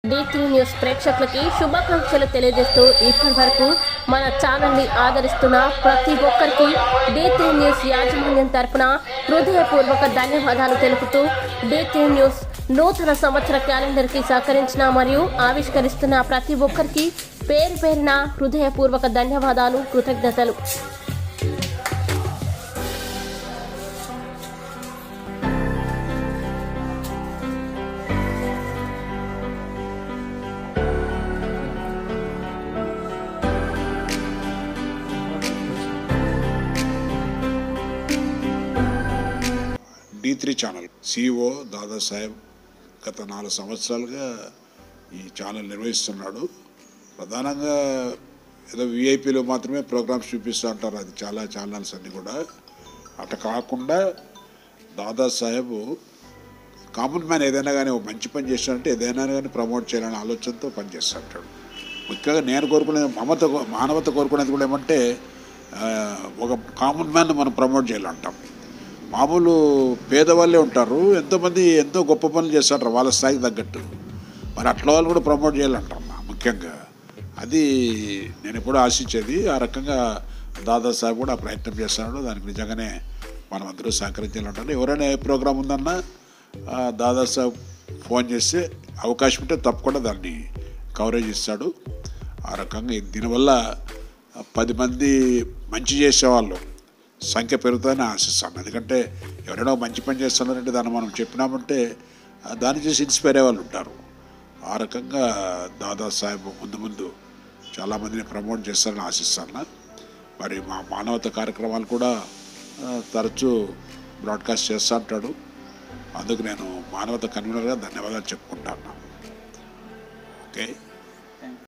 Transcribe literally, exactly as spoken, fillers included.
D three news ప్రేక్షకులకి శుభాకాంక్షలు తెలియజేస్తూ ఇప్పటి వరకు మన ఛానల్ని ఆదరిస్తున్న ప్రతి ఒక్కరికి డి త్రీ న్యూస్ యాజమాన్యం తరపున హృదయపూర్వక ధన్యవాదాలు తెలుపుతూ డి త్రీ న్యూస్ నూతన సంవత్సర క్యాలెండర్కి సహకరించిన మరియు ఆవిష్కరిస్తున్న ప్రతి ఒక్కరికి పేరు పేరున హృదయపూర్వక ధన్యవాదాలు, కృతజ్ఞతలు. D three channel CEO Dadasaheb గత నాలుగు సంవత్సరాలుగా ఈ ఛానల్ నిర్వహిస్తున్నాడు. ప్రధానంగా ఏదో విఐపీలో మాత్రమే ప్రోగ్రామ్స్ చూపిస్తూ ఉంటారు, అది చాలా ఛానల్స్ అన్నీ కూడా. అట్లా కాకుండా దాదాసాహెబ్ కామన్ మ్యాన్ ఏదైనా కానీ ఒక మంచి పని చేస్తాడంటే ఏదైనా కానీ ప్రమోట్ చేయాలనే ఆలోచనతో పనిచేస్తూ ఉంటాడు. ముఖ్యంగా నేను కోరుకునేది మమత మానవత కోరుకునేది కూడా ఏమంటే ఒక కామన్ మ్యాన్ మనం ప్రమోట్ చేయాలంటాం. మామూలు పేదవాళ్ళే ఉంటారు, ఎంతోమంది ఎంతో గొప్ప పనులు చేస్తారు వాళ్ళ స్థాయికి తగ్గట్టు. మరి అట్లా వాళ్ళు కూడా ప్రమోట్ చేయాలంటాం ముఖ్యంగా. అది నేను ఎప్పుడూ ఆశించేది. ఆ రకంగా దాదాసాహెబ్ కూడా ఆ ప్రయత్నం చేస్తున్నాడు. దానికి నిజంగానే మనం అందరూ సహకరించాలంటారు. ఎవరైనా ఏ ప్రోగ్రాం ఉందన్నా దాదాసాహెబ్ ఫోన్ చేస్తే అవకాశం ఉంటే తప్పకుండా దాన్ని కవరేజ్ ఇస్తాడు. ఆ రకంగా దీనివల్ల పది మంది మంచి చేసేవాళ్ళు సంఖ్య పెరుగుతుందని ఆశిస్తాను. ఎందుకంటే ఎవరైనా మంచి పని చేస్తున్నారంటే దాన్ని మనం చెప్పినామంటే దాన్ని చూసి ఇన్స్పైర్ అయ్యే వాళ్ళు ఉంటారు. ఆ రకంగా దాదాసాహెబ్ ముందు ముందు చాలామందిని ప్రమోట్ చేస్తారని ఆశిస్తాను. మరి మా మానవత కార్యక్రమాలు కూడా తరచూ బ్రాడ్కాస్ట్ చేస్తూ ఉంటాడు. అందుకు నేను మానవత కన్వీనర్గా ధన్యవాదాలు చెప్పుకుంటాను. ఓకే.